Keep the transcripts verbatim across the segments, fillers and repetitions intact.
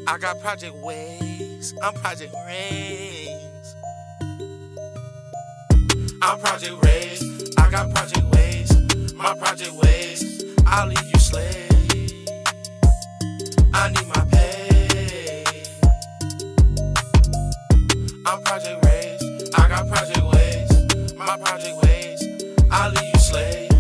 I got project ways, I'm project raised. I'm project raised, I got project ways, my project ways, I'll leave you slave. I need my pay. I'm project raised, I got project ways, my project ways, I'll leave you slave.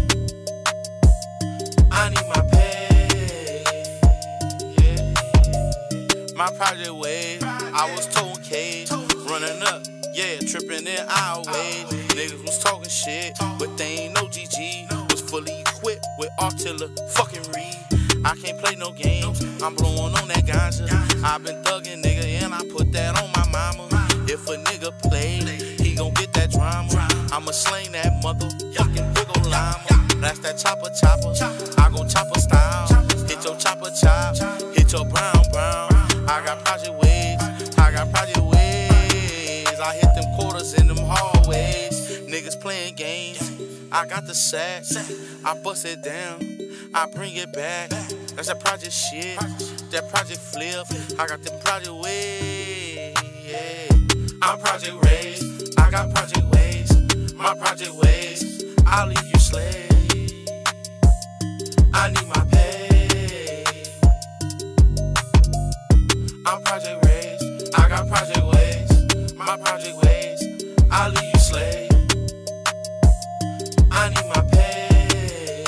I need my pay. Yeah. My project ways, I was towing cage, running up, yeah, tripping in our ways. Niggas was talking shit, but they ain't no G G. Was fully equipped with artillery, fucking read. I can't play no games, I'm blowing on that ganja. I been thugging, nigga, and I put that on my mama. If a nigga play, he gon' get that drama. I'ma sling that motherfucking big ol' llama. That's that chopper chopper, I gon' chopper style. Hit your chopper chop, hit your brown brown. I got project ways, I got project ways. I hit them quarters in them hallways. Niggas playing games, I got the sack. I bust it down, I bring it back. That's that project shit, that project flip. I got them project ways. I'm project raised, I got project ways, my project ways, I'll leave you slave. I need my pay. I'm project raised, I got project ways, my project ways, I'll leave you slave. I need my pay.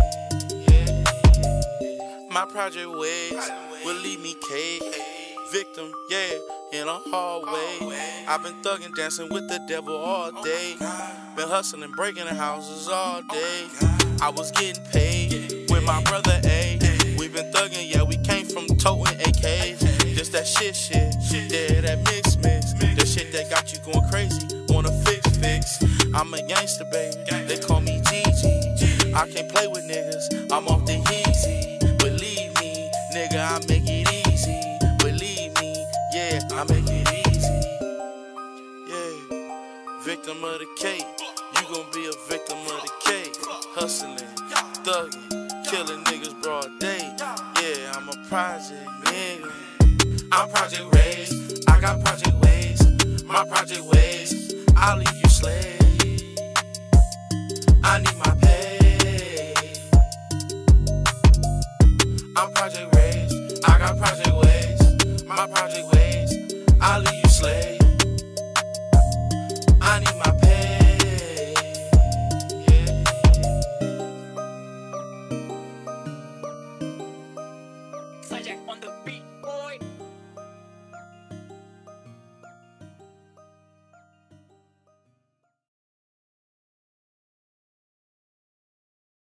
Yeah. My project ways will leave me caged. Victim, yeah, in a hallway. I've been thugging, dancing with the devil all day. Been hustling, breaking the houses all day. I was getting paid with my brother A. We been thugging, yeah, we came from toting A Ks. Just that shit, shit, yeah, that mix, mix. That shit that got you going crazy, wanna fix, fix. I'm a gangster, baby, they call me G G. I can't play with niggas, I'm off the easy. Believe me, nigga, I make it easy. Yeah, I make it easy. Yeah, victim of the cake. You gon' be a victim of the cake. Hustling, thugging, killing niggas broad day. Yeah, I'm a project nigga. I'm project raised, I got project ways, my project ways, I'll leave you slave. I need my pay. I'm project raised, I got project ways, my project